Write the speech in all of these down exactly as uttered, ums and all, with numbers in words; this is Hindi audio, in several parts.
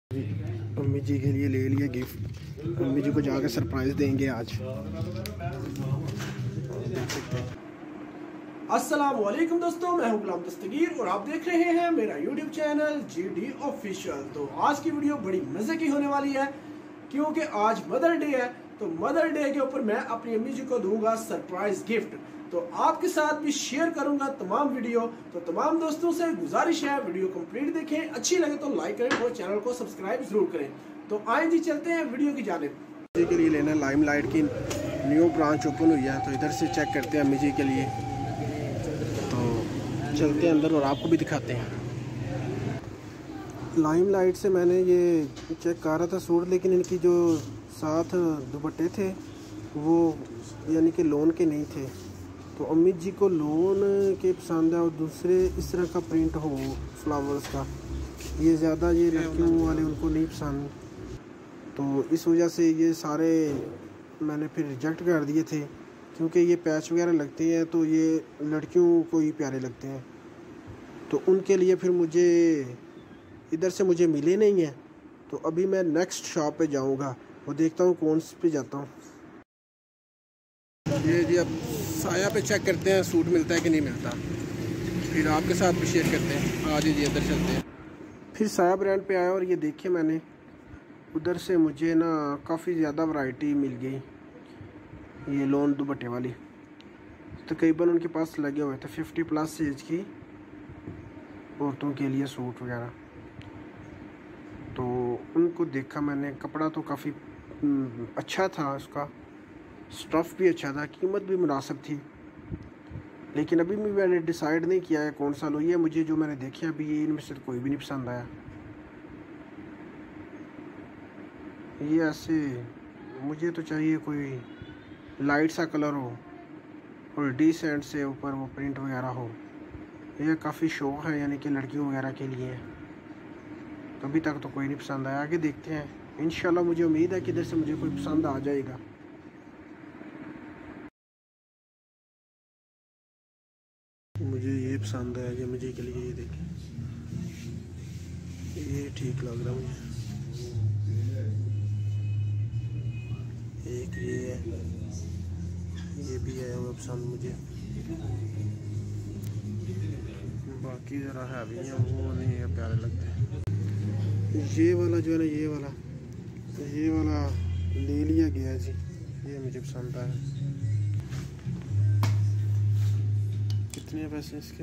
अम्मी जी के लिए ले लिया गिफ्ट। अम्मी जी को जाकर सरप्राइज देंगे आज। देख सकते हैं। अस्सलाम वालेकुम दोस्तों, मैं हूं गुलाम दस्तगीर और आप देख रहे हैं मेरा YouTube channel G D official. तो आज की वीडियो बड़ी मजे की होने वाली है क्योंकि आज मदर डे है। तो मदर डे के ऊपर मैं अपनी अम्मी जी को दूंगा सरप्राइज गिफ्ट। तो आपके साथ भी शेयर करूंगा तमाम वीडियो। तो तमाम दोस्तों से गुजारिश है वीडियो कंप्लीट देखें, अच्छी लगे तो लाइक करें और चैनल को सब्सक्राइब जरूर करें। तो आए जी चलते हैं वीडियो की जानिब। अम्मी जी के लिए लेना लाइमलाइट की न्यू ब्रांच ओपन हुई है, तो इधर से चेक करते हैं अम्मी जी के लिए। तो चलते हैं अंदर और आपको भी दिखाते हैं। लाइमलाइट से मैंने ये चेक कर रहा था सूट, लेकिन इनकी जो साथ दुपट्टे थे वो यानी कि लोन के नहीं थे। तो अम्मी जी को लोन के पसंद है और दूसरे इस तरह का प्रिंट हो फ्लावर्स का, ये ज़्यादा ये लड़कियों वाले उनको नहीं पसंद। तो इस वजह से ये सारे मैंने फिर रिजेक्ट कर दिए थे, क्योंकि ये पैच वगैरह लगते हैं तो ये लड़कियों को ही प्यारे लगते हैं। तो उनके लिए फिर मुझे इधर से मुझे मिले नहीं है, तो अभी मैं नेक्स्ट शॉप पे जाऊंगा, वो देखता हूँ कौन पे जाता हूँ। ये जी अब साया पे चेक करते हैं सूट मिलता है कि नहीं मिलता, फिर आपके साथ भी शेयर करते हैं। आज जी अंदर चलते हैं। फिर साया ब्रांड पे आया और ये देखे मैंने उधर से मुझे ना काफ़ी ज़्यादा वैरायटी मिल गई, ये लोन दुपट्टे वाली। तकरीबन उनके पास लगे हुए थे फिफ्टी प्लस एज की औरतों के लिए सूट वगैरह। तो उनको देखा मैंने, कपड़ा तो काफ़ी अच्छा था, उसका स्टफ़ भी अच्छा था, कीमत भी मुनासिब थी। लेकिन अभी भी मैंने डिसाइड नहीं किया है कौन सा लो। ये मुझे जो मैंने देखे अभी ये इनमें से कोई भी नहीं पसंद आया। ये ऐसे मुझे तो चाहिए कोई लाइट सा कलर हो और डिसेंट से ऊपर वो प्रिंट वगैरह हो। ये काफ़ी शौक है यानी कि लड़कियों वगैरह के लिए। तो अभी तक तो कोई नहीं पसंद आया, आगे देखते हैं। इंशाल्लाह मुझे उम्मीद है कि इधर से मुझे कोई पसंद आ जाएगा। मुझे ये पसंद है कि मुझे के लिए ये देखें, ये ठीक लग रहा मुझे। एक ये है, ये भी है वो पसंद मुझे। बाकी ज़रा हैवी है वो नहीं है प्यारे लगते। ये वाला जो है ना, ये वाला ये वाला ले लिया गया जी, ये मुझे पसंद आया। कितने पैसे इसके?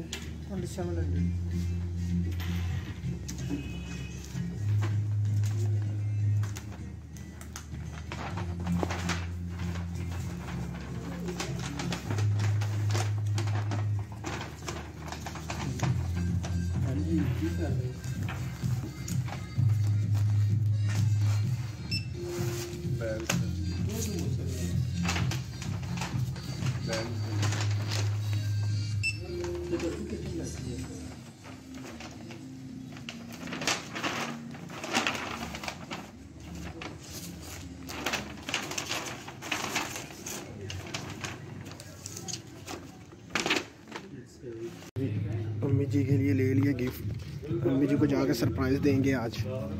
अम्मी जी के लिए ले लिया गिफ्ट। अम्मी जी को जाकर सरप्राइज देंगे आज।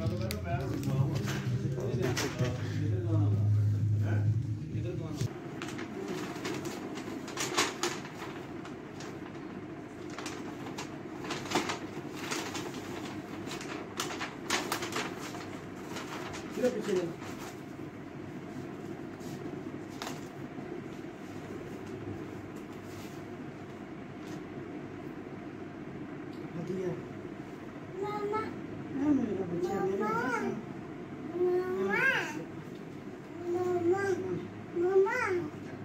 देख सकते हैं। Mama, mama, mama, mama,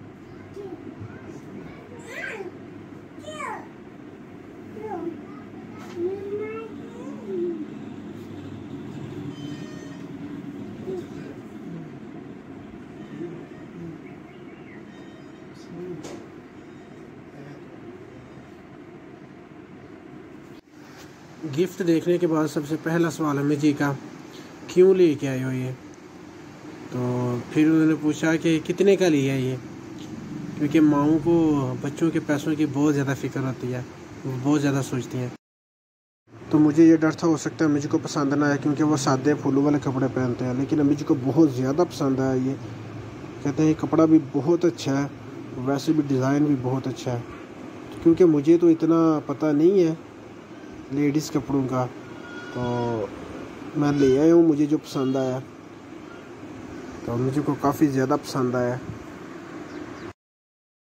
gift देखने के बाद सबसे पहला सवाल अम्मी जी का, क्यों लेके आए हो ये? तो फिर उन्होंने पूछा कि कितने का लिया ये, क्योंकि माओं को बच्चों के पैसों की बहुत ज़्यादा फ़िक्र होती है, वो बहुत ज़्यादा सोचती हैं। तो मुझे ये डर था हो सकता है अम्मी जी को पसंद ना आए, क्योंकि वो सादे फूलों वाले कपड़े पहनते हैं। लेकिन अम्मी जी को बहुत ज़्यादा पसंद आया ये। कहते हैं ये कपड़ा भी बहुत अच्छा है, वैसे भी डिज़ाइन भी बहुत अच्छा है। क्योंकि मुझे तो इतना पता नहीं है लेडीज़ कपड़ों का, तो मैं ले आया हूँ मुझे जो पसंद आया। तो मुझे को काफ़ी ज़्यादा पसंद आया।